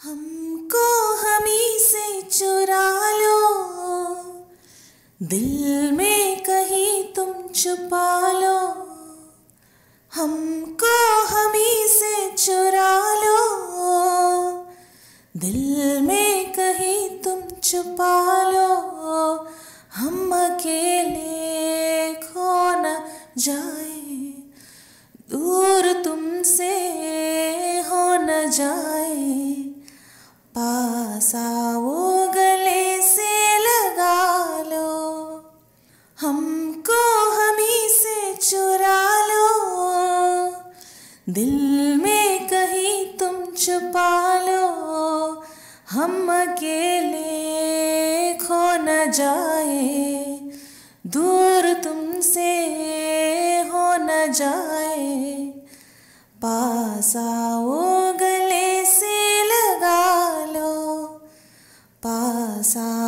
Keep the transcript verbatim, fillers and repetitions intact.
हमको हमी से चुरा लो, दिल में कहीं तुम छुपा लो। हमको हमी से चुरा लो, दिल में कहीं तुम छुपा लो। हम अकेले खो न जाए, दूर तुमसे हो न जाए। पास आओ गले से लगा लो, हमको हमी से चुरा लो। दिल में कहीं तुम छुपा लो, हम अकेले खो न जाए, दूर तुमसे हो न जाए। पास आओ गले से लगा लो, पास आओ